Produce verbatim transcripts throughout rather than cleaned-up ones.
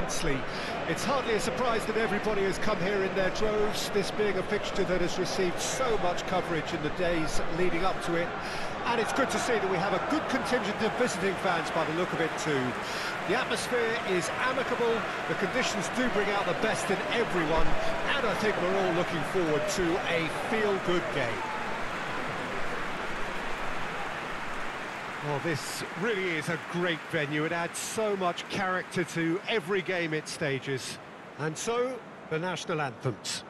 immensely. It's hardly a surprise that everybody has come here in their droves, this being a fixture that has received so much coverage in the days leading up to it. And it's good to see that we have a good contingent of visiting fans by the look of it too. The atmosphere is amicable, the conditions do bring out the best in everyone, and I think we're all looking forward to a feel-good game. Well, this really is a great venue. It adds so much character to every game it stages. And so, the national anthems.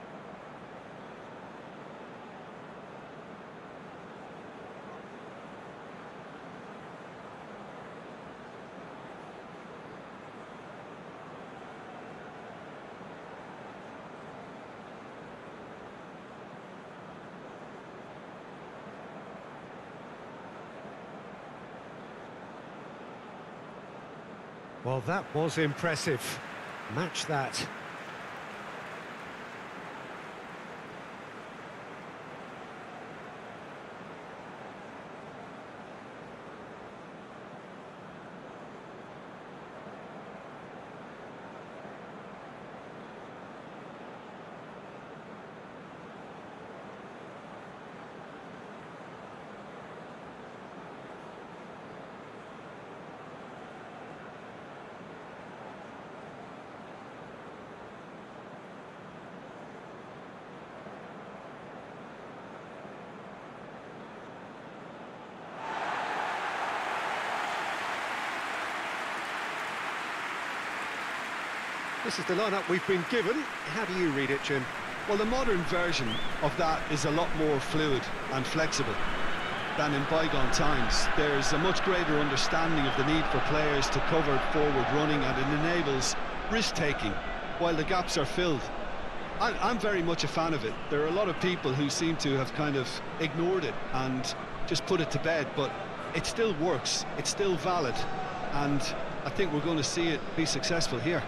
Well, that was impressive. Match that. This is the lineup we've been given. How do you read it, Jim? Well, the modern version of that is a lot more fluid and flexible than in bygone times. There's a much greater understanding of the need for players to cover forward running, and it enables risk-taking while the gaps are filled. I, I'm very much a fan of it. There are a lot of people who seem to have kind of ignored it and just put it to bed, but it still works, it's still valid, and I think we're going to see it be successful here.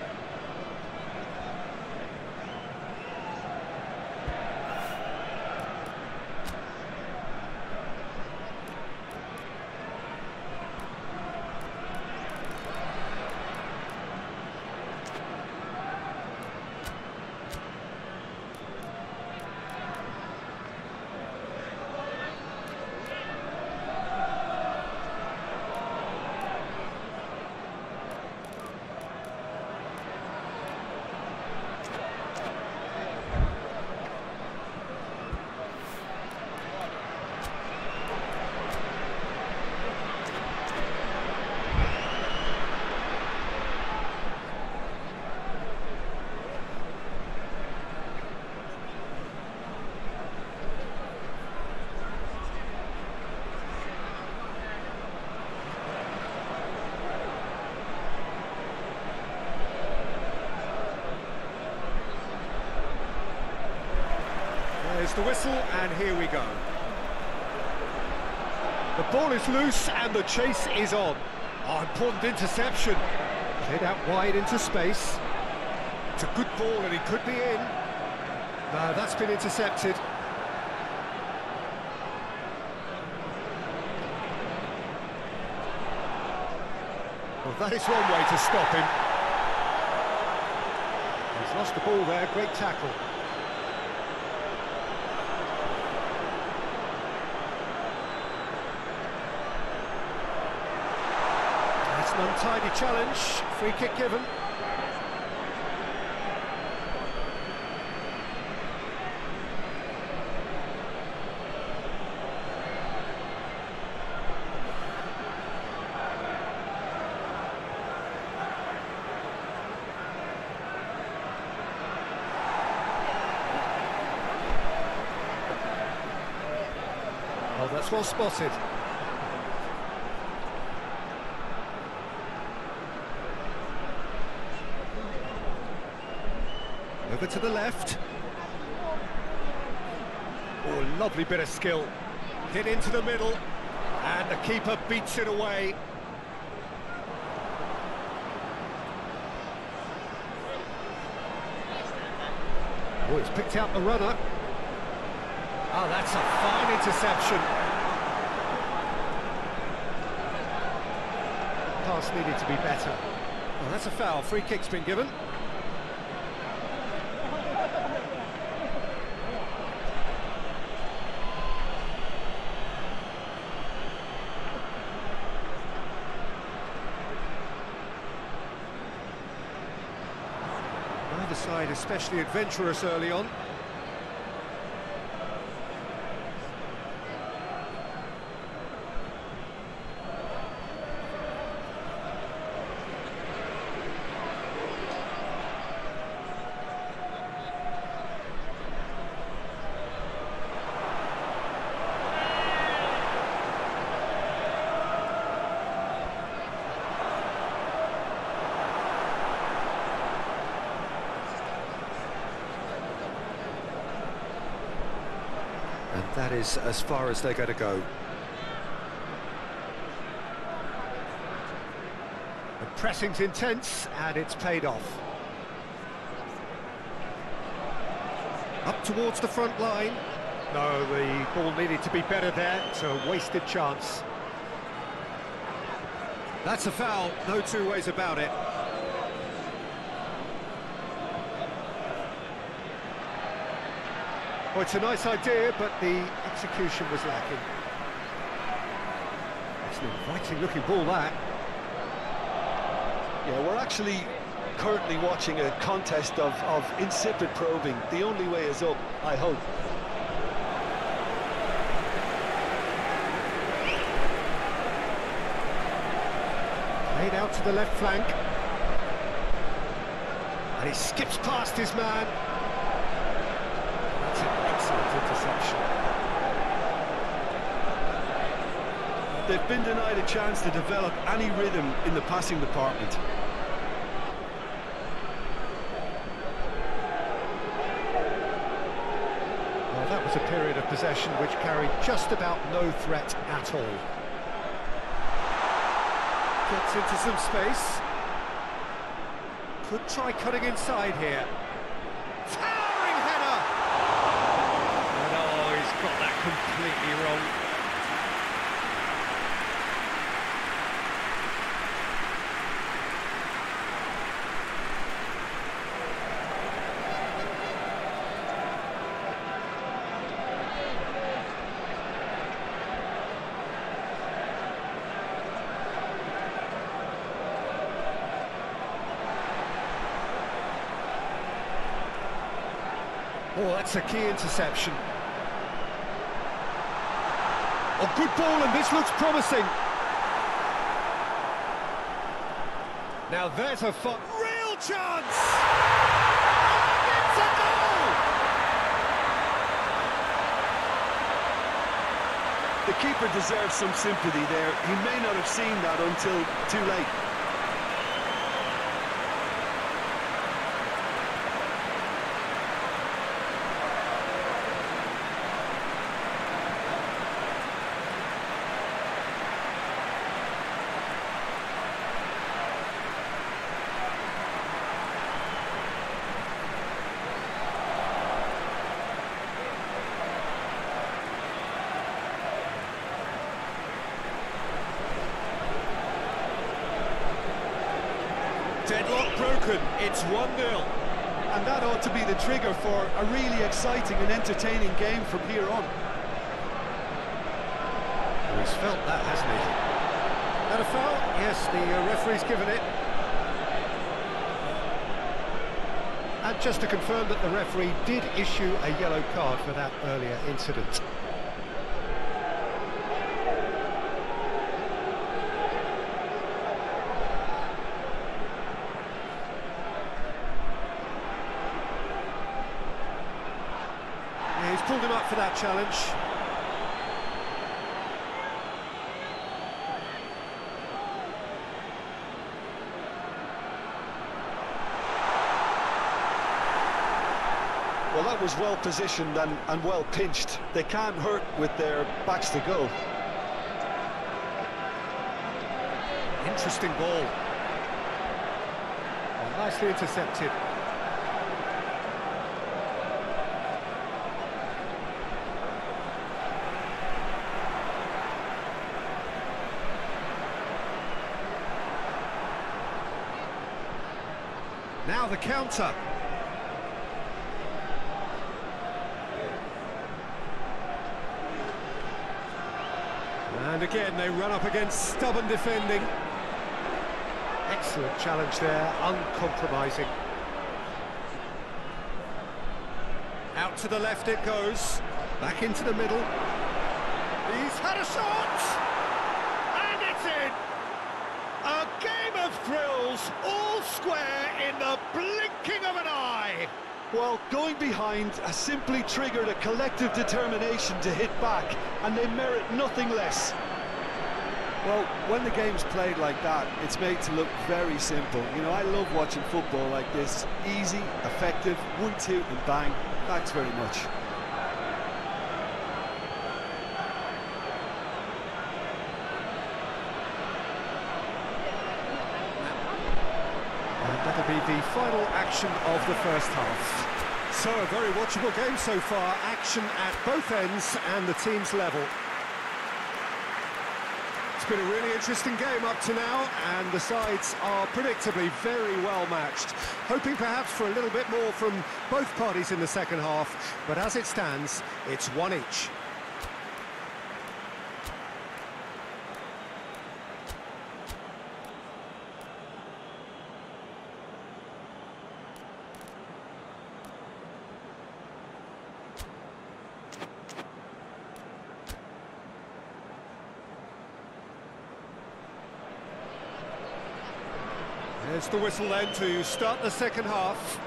The whistle, and here we go. The ball is loose and the chase is on. Oh, important interception. Played out wide into space. It's a good ball and he could be in. No, that's been intercepted. Well, that is one way to stop him. He's lost the ball there, great tackle. Untidy challenge, free kick given. Well, that's well spotted. Over to the left. Oh, lovely bit of skill. Hit into the middle, and the keeper beats it away. Oh, he's picked out the runner. Oh, that's a fine interception. The pass needed to be better. Well, that's a foul. Free kick's been given. Neither side especially adventurous early on. And that is as far as they're going to go. The pressing's intense, and it's paid off. Up towards the front line. No, the ball needed to be better there. It's a wasted chance. That's a foul, no two ways about it. Well, it's a nice idea, but the execution was lacking. It's an inviting-looking ball, that. Yeah, we're actually currently watching a contest of, of insipid probing. The only way is up, I hope. Played out to the left flank. And he skips past his man. That's an excellent interception. They've been denied a chance to develop any rhythm in the passing department. Well, that was a period of possession which carried just about no threat at all. Gets into some space. Could try cutting inside here. Towering header! And oh, he's got that completely wrong. Oh, that's a key interception. Oh, good ball, and this looks promising. Now there's a fun... real chance! And it's a goal! The keeper deserves some sympathy there. He may not have seen that until too late. Deadlock broken, it's one nil. And that ought to be the trigger for a really exciting and entertaining game from here on. Well, he's felt that, hasn't he? That a foul? Yes, the uh, referee's given it. And just to confirm that the referee did issue a yellow card for that earlier incident. He's pulled him up for that challenge. Well, that was well positioned and, and well pinched. They can't hurt with their backs to goal. Interesting ball. Oh, nicely intercepted. Now the counter. And again, they run up against stubborn defending. Excellent challenge there, uncompromising. Out to the left it goes, back into the middle. He's had a shot! And it's in! A game of thrills, all square in the blinking of an eye! Well, going behind has simply triggered a collective determination to hit back, and they merit nothing less. Well, when the game's played like that, it's made to look very simple. You know, I love watching football like this. Easy, effective, one, two, and bang. Thanks very much. And that'll be the final action of the first half. So, a very watchable game so far. Action at both ends and the team's level. It's been a really interesting game up to now, and the sides are predictably very well matched. Hoping perhaps for a little bit more from both parties in the second half, but as it stands, it's one each. There's the whistle then to start the second half.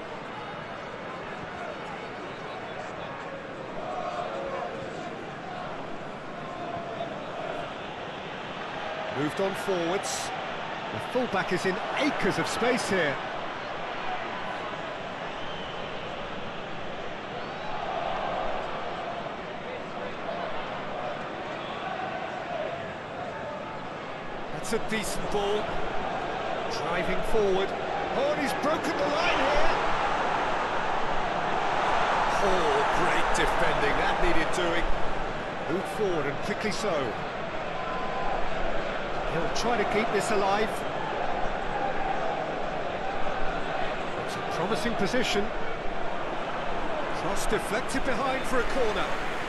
Moved on forwards. The fullback is in acres of space here. That's a decent ball. Driving forward. Oh, and he's broken the line here. Oh, great defending. That needed doing. Move forward, and quickly so. He'll try to keep this alive. It's a promising position. Cross deflected behind for a corner.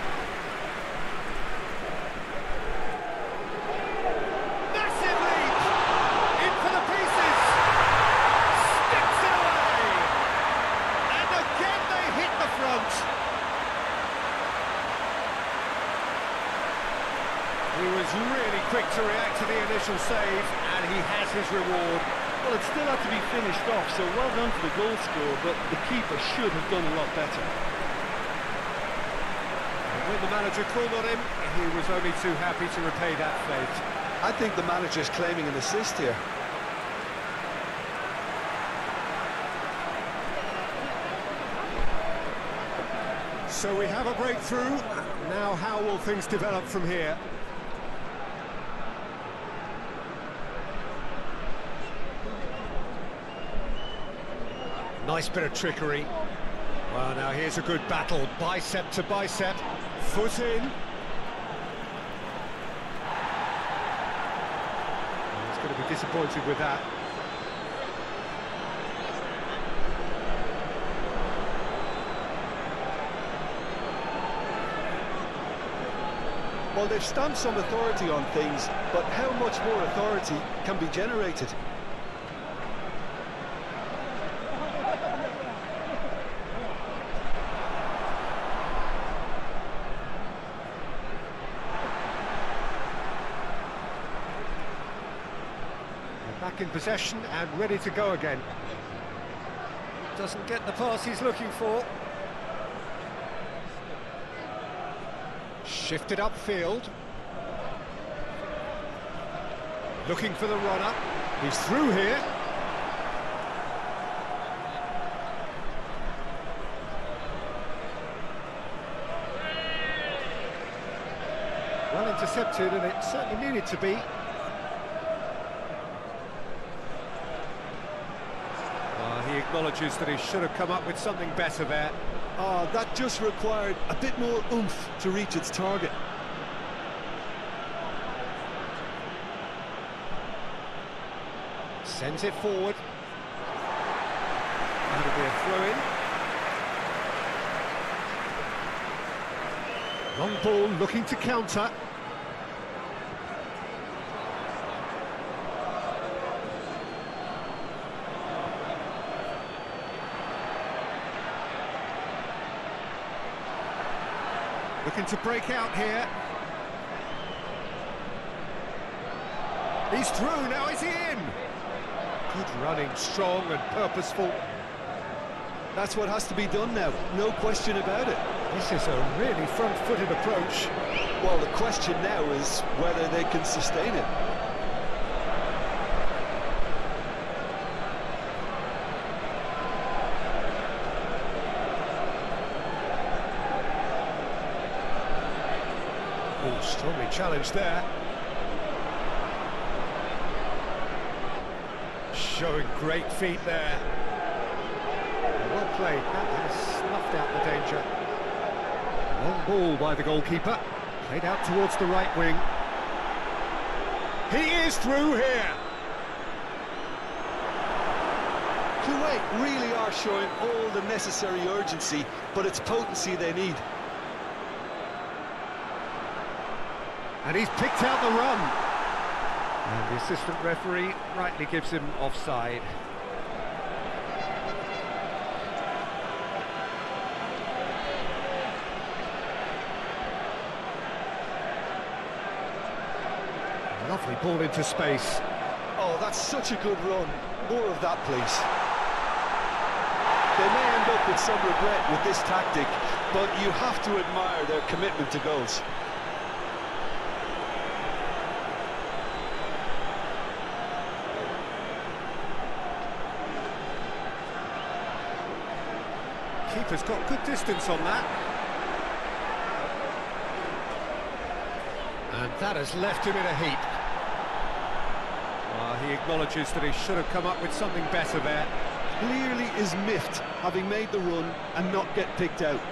He was really quick to react to the initial save, and he has his reward. Well, it still had to be finished off, so well done for the goal scorer, but the keeper should have done a lot better. And when the manager called on him, he was only too happy to repay that fate. I think the manager's claiming an assist here. So we have a breakthrough. Now how will things develop from here? Nice bit of trickery. Well, now here's a good battle. Bicep to bicep. Foot in. He's going to be disappointed with that. Well, they've stamped some authority on things, but how much more authority can be generated? Back in possession and ready to go again. Doesn't get the pass he's looking for. Shifted upfield. Looking for the runner. He's through here. Well intercepted, and it certainly needed to be. He acknowledges that he should have come up with something better there. Oh, that just required a bit more oomph to reach its target. Sends it forward. That'll be a throw-in. Long ball looking to counter. Looking to break out here. He's through, now is he in? Good running, strong and purposeful. That's what has to be done now, no question about it. This is a really front-footed approach. Well, the question now is whether they can sustain it. Oh, strongly challenged there. Showing great feet there. Well played, that has snuffed out the danger. Long ball by the goalkeeper. Played out towards the right wing. He is through here. Kuwait really are showing all the necessary urgency, but it's potency they need. And he's picked out the run. And the assistant referee rightly gives him offside. Lovely ball into space. Oh, that's such a good run. More of that, please. They may end up with some regret with this tactic, but you have to admire their commitment to goals. Keeper's got good distance on that. And that has left him in a heap. Well, he acknowledges that he should have come up with something better there. Clearly is miffed, having made the run and not get picked out.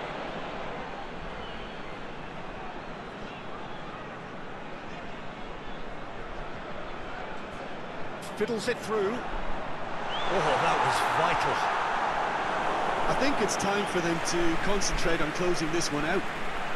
Fiddles it through. Oh, that was vital. I think it's time for them to concentrate on closing this one out.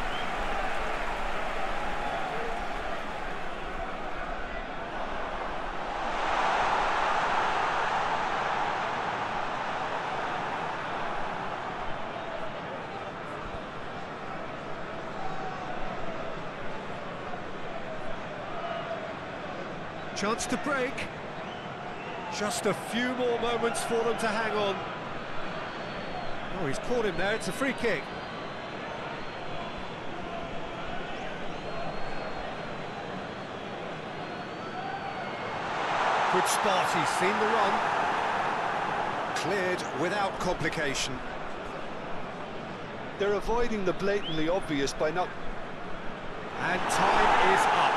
Chance to break. Just a few more moments for them to hang on. Oh, he's caught him there, it's a free kick. Good spot, he's seen the run. Cleared without complication. They're avoiding the blatantly obvious by not... And time is up.